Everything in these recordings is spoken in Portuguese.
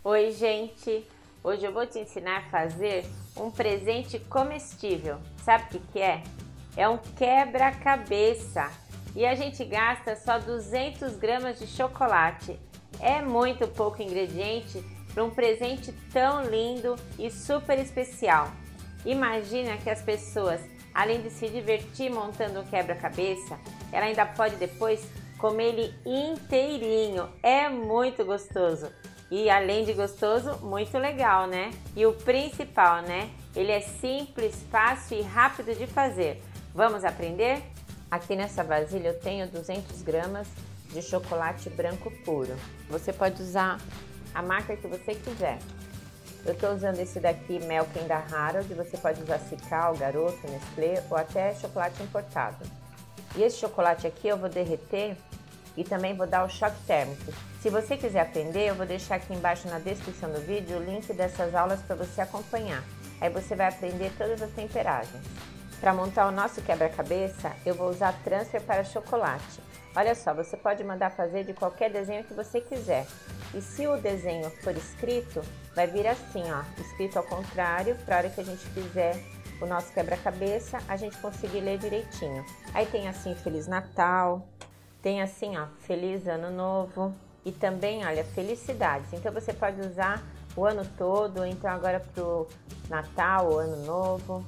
Oi, gente! Hoje eu vou te ensinar a fazer um presente comestível. Sabe o que é? É um quebra-cabeça e a gente gasta só 200 gramas de chocolate. É muito pouco ingrediente para um presente tão lindo e super especial. Imagina que as pessoas, além de se divertir montando um quebra-cabeça, ela ainda pode depois comer ele inteirinho. É muito gostoso. E além de gostoso, muito legal, né? E o principal, né? Ele é simples, fácil e rápido de fazer. Vamos aprender? Aqui nessa vasilha eu tenho 200 gramas de chocolate branco puro. Você pode usar a marca que você quiser. Eu estou usando esse daqui, Melken da Harold. Você pode usar Cical, Garoto, Nestlé ou até chocolate importado. E esse chocolate aqui eu vou derreter e também vou dar o choque térmico. Se você quiser aprender, eu vou deixar aqui embaixo na descrição do vídeo o link dessas aulas para você acompanhar. Aí você vai aprender todas as temperagens. Para montar o nosso quebra-cabeça, eu vou usar transfer para chocolate. Olha só, você pode mandar fazer de qualquer desenho que você quiser. E se o desenho for escrito, vai vir assim, ó, escrito ao contrário, para a hora que a gente fizer o nosso quebra-cabeça, a gente conseguir ler direitinho. Aí tem assim, Feliz Natal, tem assim, ó, Feliz Ano Novo e também, olha, felicidades. Então você pode usar o ano todo, ou então agora pro Natal ou Ano Novo.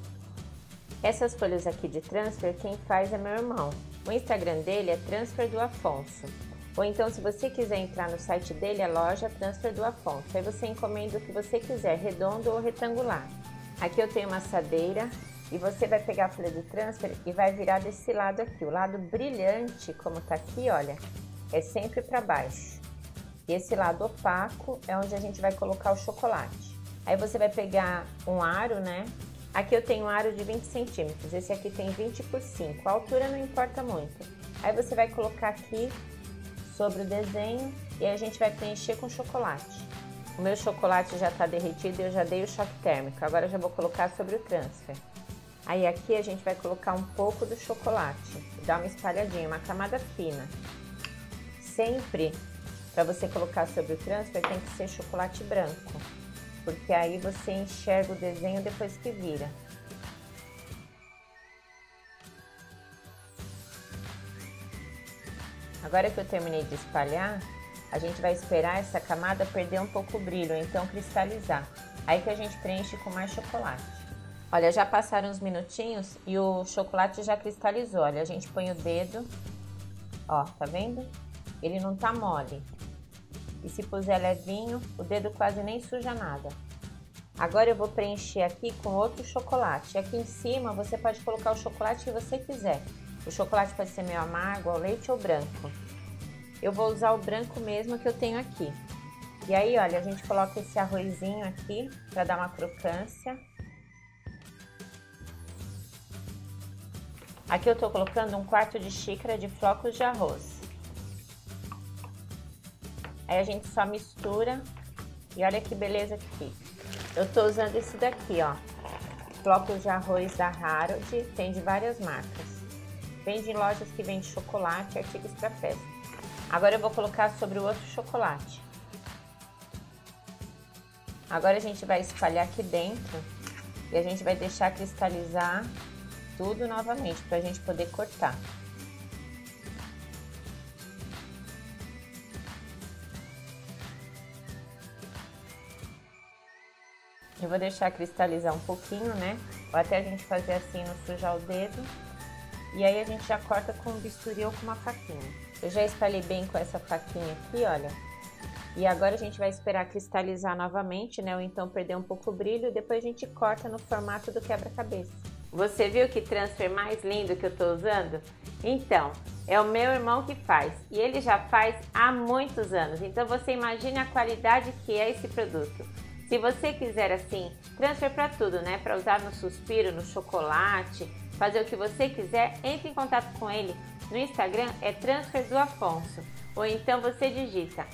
Essas folhas aqui de transfer, quem faz é meu irmão. O Instagram dele é Transfer do Afonso. Ou então, se você quiser entrar no site dele, é loja Transfer do Afonso. Aí você encomenda o que você quiser, redondo ou retangular. Aqui eu tenho uma assadeira e você vai pegar a folha de transfer e vai virar desse lado aqui. O lado brilhante, como tá aqui, olha, é sempre para baixo. E esse lado opaco é onde a gente vai colocar o chocolate. Aí você vai pegar um aro, né? Aqui eu tenho um aro de 20 centímetros, esse aqui tem 20 por 5, a altura não importa muito. Aí você vai colocar aqui sobre o desenho e a gente vai preencher com chocolate. O meu chocolate já está derretido e eu já dei o choque térmico, agora eu já vou colocar sobre o transfer. Aí aqui a gente vai colocar um pouco do chocolate, dar uma espalhadinha, uma camada fina. Sempre, para você colocar sobre o transfer, tem que ser chocolate branco, porque aí você enxerga o desenho depois que vira. Agora que eu terminei de espalhar, a gente vai esperar essa camada perder um pouco o brilho, então cristalizar. Aí que a gente preenche com mais chocolate. Olha, já passaram uns minutinhos e o chocolate já cristalizou. Olha, a gente põe o dedo, ó, tá vendo? Ele não tá mole. E se puser levinho, o dedo quase nem suja nada. Agora eu vou preencher aqui com outro chocolate. Aqui em cima você pode colocar o chocolate que você quiser. O chocolate pode ser meio amargo, ao leite ou branco. Eu vou usar o branco mesmo que eu tenho aqui. E aí, olha, a gente coloca esse arrozinho aqui para dar uma crocância. Aqui eu tô colocando 1/4 de xícara de flocos de arroz. Aí a gente só mistura e olha que beleza que fica. Eu tô usando esse daqui, ó, flocos de arroz da Harold, tem de várias marcas. Vende em lojas que vendem chocolate e artigos para festa. Agora eu vou colocar sobre o outro chocolate. Agora a gente vai espalhar aqui dentro e a gente vai deixar cristalizar tudo novamente para a gente poder cortar. Eu vou deixar cristalizar um pouquinho, né? Ou até a gente fazer assim, não sujar o dedo. E aí a gente já corta com um bisturi ou com uma faquinha. Eu já espalhei bem com essa faquinha aqui, olha. E agora a gente vai esperar cristalizar novamente, né? Ou então perder um pouco o brilho. Depois a gente corta no formato do quebra-cabeça. Você viu que transfer mais lindo que eu tô usando? Então, é o meu irmão que faz. E ele já faz há muitos anos. Então você imagine a qualidade que é esse produto. Se você quiser assim, transfer para tudo, né? Para usar no suspiro, no chocolate, fazer o que você quiser, entre em contato com ele. No Instagram é Transfer do Afonso. Ou então você digita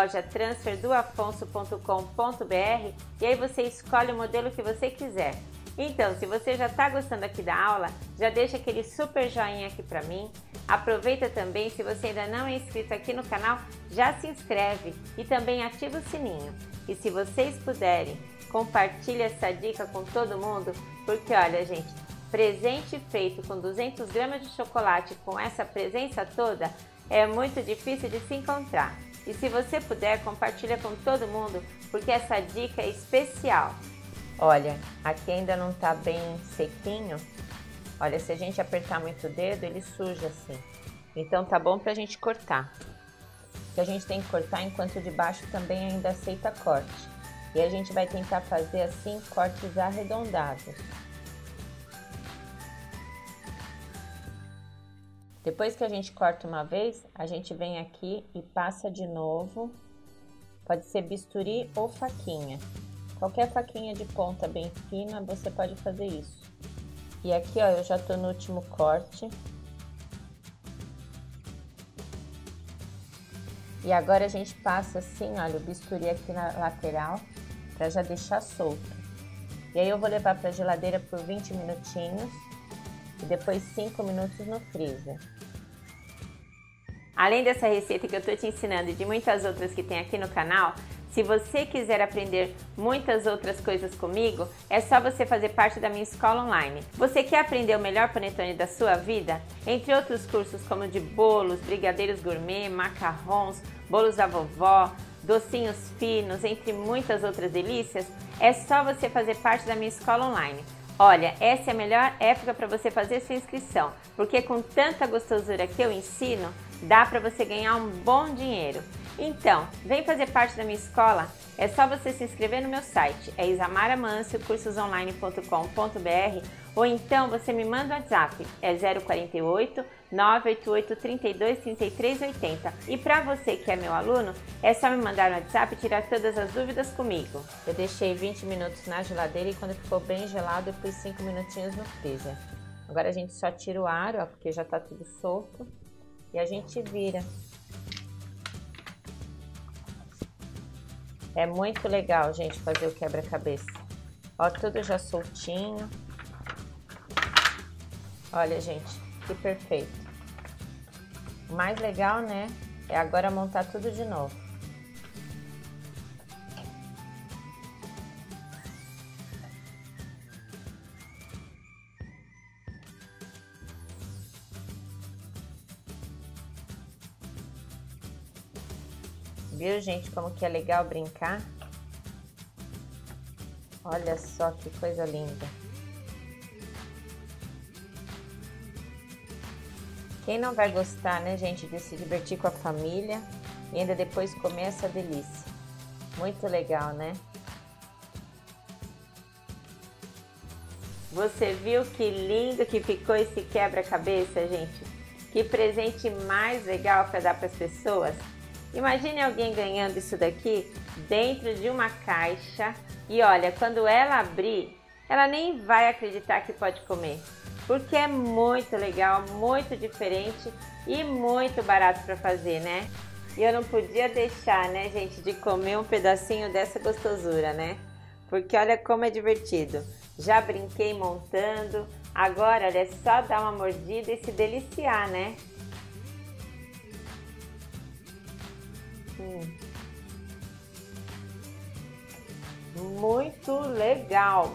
www.lojatransferdoafonso.com.br e aí você escolhe o modelo que você quiser. Então, se você já está gostando aqui da aula, já deixa aquele super joinha aqui para mim. Aproveita também, se você ainda não é inscrito aqui no canal, já se inscreve e também ativa o sininho. E se vocês puderem, compartilhe essa dica com todo mundo, porque olha, gente, presente feito com 200 gramas de chocolate com essa presença toda é muito difícil de se encontrar. E se você puder, compartilha com todo mundo, porque essa dica é especial. Olha, aqui ainda não tá bem sequinho. Olha, se a gente apertar muito o dedo, ele suja assim. Então tá bom pra gente cortar. Que a gente tem que cortar enquanto o de baixo também ainda aceita corte. E a gente vai tentar fazer assim cortes arredondados. Depois que a gente corta uma vez, a gente vem aqui e passa de novo. Pode ser bisturi ou faquinha. Qualquer faquinha de ponta bem fina, você pode fazer isso. E aqui, ó, eu já tô no último corte. E agora a gente passa assim, olha, o bisturi aqui na lateral, para já deixar solto. E aí eu vou levar para a geladeira por 20 minutinhos e depois 5 minutos no freezer. Além dessa receita que eu tô te ensinando e de muitas outras que tem aqui no canal, se você quiser aprender muitas outras coisas comigo, é só você fazer parte da minha escola online. Você quer aprender o melhor panetone da sua vida? Entre outros cursos como de bolos, brigadeiros gourmet, macarrons, bolos da vovó, docinhos finos, entre muitas outras delícias, é só você fazer parte da minha escola online. Olha, essa é a melhor época para você fazer sua inscrição, porque com tanta gostosura que eu ensino, dá para você ganhar um bom dinheiro. Então, vem fazer parte da minha escola, é só você se inscrever no meu site, é isamaramancio.cursosonline.com.br, ou então você me manda um WhatsApp, é 048 988 32 33 80. E para você que é meu aluno, é só me mandar no WhatsApp e tirar todas as dúvidas comigo. Eu deixei 20 minutos na geladeira e quando ficou bem gelado eu pus 5 minutinhos no freezer. Agora a gente só tira o ar, ó, porque já tá tudo solto, e a gente vira. É muito legal, gente, fazer o quebra-cabeça. Ó, tudo já soltinho. Olha, gente, que perfeito. O mais legal, né, é agora montar tudo de novo. Viu, gente, como que é legal brincar? Olha só que coisa linda. Quem não vai gostar, né, gente, de se divertir com a família e ainda depois comer essa delícia? Muito legal, né? Você viu que lindo que ficou esse quebra-cabeça, gente? Que presente mais legal para dar para as pessoas? Imagine alguém ganhando isso daqui dentro de uma caixa e olha, quando ela abrir, ela nem vai acreditar que pode comer, porque é muito legal, muito diferente e muito barato para fazer, né? E eu não podia deixar, né, gente, de comer um pedacinho dessa gostosura, né? Porque olha como é divertido. Já brinquei montando, agora olha, é só dar uma mordida e se deliciar, né? Muito legal,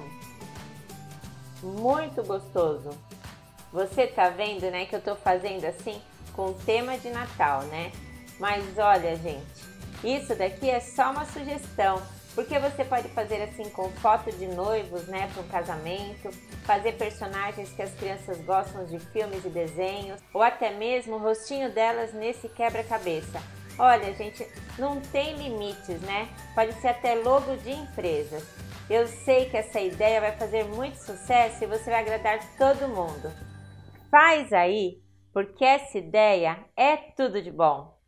muito gostoso. Você tá vendo, né, que eu tô fazendo assim com tema de Natal, né? Mas olha, gente, isso daqui é só uma sugestão, porque você pode fazer assim com foto de noivos, né, para um casamento, fazer personagens que as crianças gostam de filmes e desenhos, ou até mesmo o rostinho delas nesse quebra-cabeça. Olha, gente, não tem limites, né? Pode ser até logo de empresas. Eu sei que essa ideia vai fazer muito sucesso e você vai agradar todo mundo. Faz aí, porque essa ideia é tudo de bom.